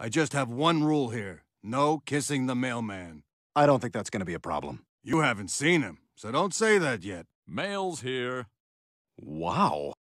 I just have one rule here. No kissing the mailman. I don't think that's gonna be a problem. You haven't seen him, so don't say that yet. Mail's here. Wow.